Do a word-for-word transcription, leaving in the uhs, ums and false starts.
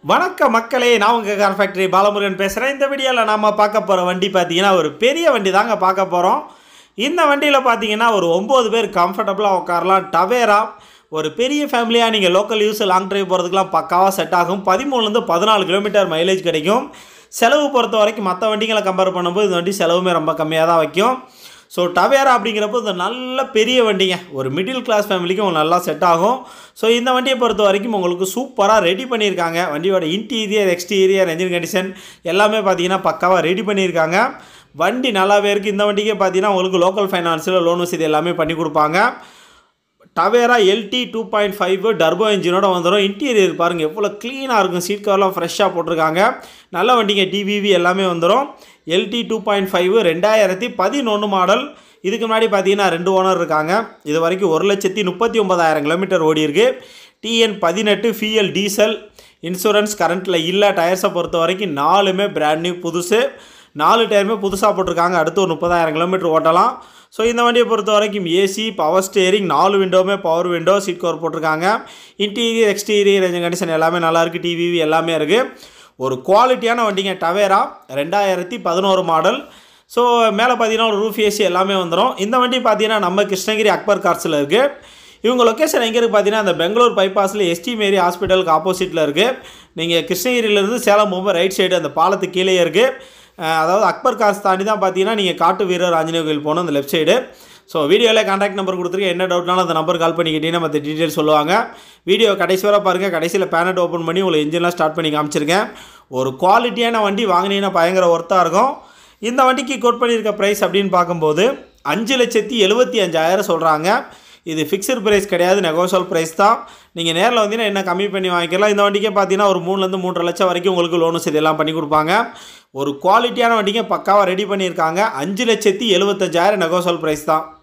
வணக்கம் மக்களே, நான் உங்கள் கார் ஃபேக்டரி பாலமுருகன் பேசுகிறேன். இந்த வீடியோவில் நாம் பார்க்க போகிற வண்டி பார்த்தீங்கன்னா ஒரு பெரிய வண்டி தாங்க பார்க்க போகிறோம். இந்த வண்டியில் பார்த்தீங்கன்னா ஒரு ஒம்பது பேர் கம்ஃபர்டபுளாக உட்காரலாம். டவேரா ஒரு பெரிய ஃபேமிலியாக நீங்கள் லோக்கல் யூஸ் லாங் ட்ரைவ் போகிறதுக்குலாம் பக்காவாக செட் ஆகும். பதிமூணுலேருந்து பதினாலு கிலோமீட்டர் மைலேஜ் கிடைக்கும். செலவு பொறுத்த வரைக்கும் மற்ற வண்டிகளை கம்பேர் பண்ணும்போது இந்த வண்டி செலவுமே ரொம்ப கம்மியாக தான் வைக்கும். ஸோ டவேரா அப்படிங்கிறப்போ இது நல்ல பெரிய வண்டிங்க, ஒரு மிடில் கிளாஸ் ஃபேமிலிக்கு உங்களுக்கு நல்லா செட் ஆகும். ஸோ இந்த வண்டியை பொறுத்த வரைக்கும் உங்களுக்கு சூப்பராக ரெடி பண்ணியிருக்காங்க. வண்டியோட இன்டீரியர், எக்ஸ்டீரியர், என்ஜின் கண்டிஷன் எல்லாமே பார்த்தீங்கன்னா பக்காவாக ரெடி பண்ணியிருக்காங்க. வண்டி நல்லாவே இருக்குது. இந்த வண்டிக்கே பார்த்தீங்கன்னா உங்களுக்கு லோக்கல் ஃபைனான்ஸில் லோன் வசதி எல்லாமே பண்ணி கொடுப்பாங்க. Tavera LT two point five turbo இன்ஜினோட வந்துடும். இன்டீரியர் பாருங்கள் எவ்வளோ க்ளீனாக இருக்கும். சீட் கவர்லாம் ஃப்ரெஷ்ஷாக போட்டிருக்காங்க. நல்ல வண்டிங்க, டிவிவி எல்லாமே வந்துடும். எல்டி டூ பாயிண்ட் ஃபைவ் ரெண்டாயிரத்தி பதினொன்று மாடல். இதுக்கு முன்னாடி பார்த்தீங்கன்னா ரெண்டு ஓனர் இருக்காங்க. இது வரைக்கும் ஒரு லட்சத்தி முப்பத்தி ஒன்பதாயிரம் கிலோமீட்டர் ஓடி இருக்குது. டிஎன் பதினெட்டு ஃபிஎல் டீசல். இன்சூரன்ஸ் கரண்ட்டில் இல்லை. டயர்ஸை பொறுத்த வரைக்கும் நாலுமே பிராண்ட் நியூ புதுசு. நாலு டயருமே புதுசாக போட்டிருக்காங்க. அடுத்து ஒரு முப்பதாயிரம் கிலோமீட்டர் ஓட்டலாம். ஸோ இந்த வண்டியை பொறுத்த வரைக்கும் ஏசி, பவர் ஸ்டேரிங், நாலு விண்டோவுமே பவர் விண்டோ, சீட் கவர் போட்டிருக்காங்க. இன்டீரியர், எக்ஸ்டீரியர், என்ஜின் கண்டிஷன் எல்லாமே நல்லாயிருக்கு. டிவிவி எல்லாமே இருக்குது. ஒரு குவாலிட்டியான வண்டிங்க டவேரா, ரெண்டாயிரத்தி பதினோரு மாடல். ஸோ மேலே பார்த்தீங்கன்னா ஒரு ரூஃப் ஏசி எல்லாமே வந்துடும். இந்த வண்டி பார்த்தீங்கன்னா நம்ம கிருஷ்ணகிரி அக்பர் கார்ஸில் இருக்குது. இவங்க லொக்கேஷன் எங்கே இருக்குது பார்த்தீங்கன்னா அந்த பெங்களூர் பைபாஸில் எஸ்டி மேரி ஹாஸ்பிட்டலுக்கு ஆப்போசிட்டில் இருக்குது. நீங்கள் கிருஷ்ணகிரியிலேருந்து சேலம் போகும்போது ரைட் சைடு அந்த பாலத்துக்கு கீழே இருக்குது. அதாவது அக்பர் கார்ஸ் தாண்டி தான் பார்த்தீங்கன்னா நீங்கள் காட்டு வீரர் ஆஞ்சநேய கோயில் போகணும், அந்த லெஃப்ட் சைடு. ஸோ வீடியோவில் கான்டாக்ட் நம்பர் கொடுத்துருக்கேன். என்ன டவுட்னாலும் அந்த நம்பர் கால் பண்ணிக்கிட்டீங்கன்னா மற்ற டீட்டெயில் சொல்லுவாங்க. வீடியோ கடைசி வரை பாருங்கள். கடைசியில் பேனட் ஓப்பன் பண்ணி உங்களுக்கு இன்ஜின்லாம் ஸ்டார்ட் பண்ணி காமிச்சிருக்கேன். ஒரு குவாலிட்டியான வண்டி வாங்கினீங்கன்னா பயங்கர ஒர்த்தாக இருக்கும். இந்த வண்டிக்கு கோட் பண்ணியிருக்க ப்ரைஸ் அப்படின்னு பார்க்கும்போது அஞ்சு லட்சத்தி எழுபத்தி அஞ்சாயிரம் சொல்கிறாங்க. இது ஃபிக்ஸ்டு ப்ரைஸ் கிடையாது, நெகோஷியல் ப்ரைஸ் தான். நீங்கள் நேரில் வந்தீங்கன்னா என்ன கம்மி பண்ணி வாங்கிக்கலாம். இந்த வண்டிக்கே பார்த்தீங்கன்னா ஒரு மூணுலேருந்து மூன்றரை லட்சம் வரைக்கும் உங்களுக்கு லோன் வசதி எல்லாம் பண்ணி கொடுப்பாங்க. ஒரு குவாலிட்டியான வண்டிங்க பக்காவாக ரெடி பண்ணியிருக்காங்க. அஞ்சு லட்சத்தி எழுபத்தஞ்சாயிரம் நெகோஷியல் ப்ரைஸ் தான்.